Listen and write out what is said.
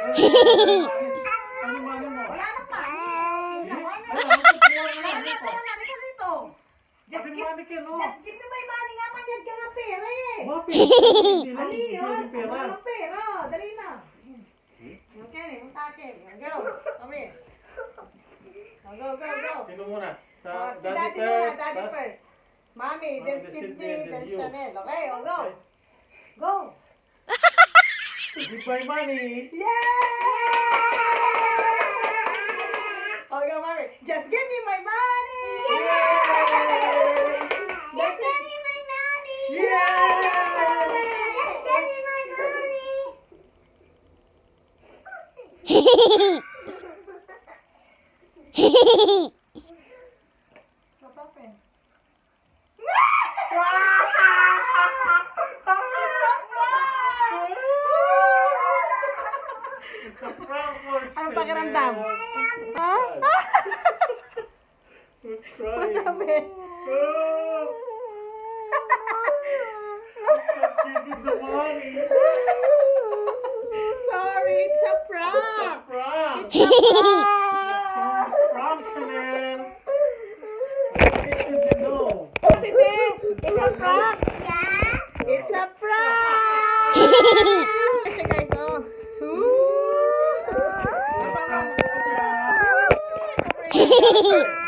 Ano mano mo? Wala nang mami. Just give me my money nga, manyad ka nga pera eh. Ali yun, walang pera. Dali na. Okay, yung takin. Go, come here. Go. Sino muna? Si Daddy muna, Daddy first. Mommy, then Sydney, then Chanel. Okay, go. Go. Give my money. Yay! Okay, Mommy. Just give me my money. Yay! Just give me my money. Yeah! Just give me my money. What happened? Anong pakiramdam? Ha? What happened? Sorry, it's a prank. It's a prank. It's a prank. It's a prank. Siya guys, oh. Ooh.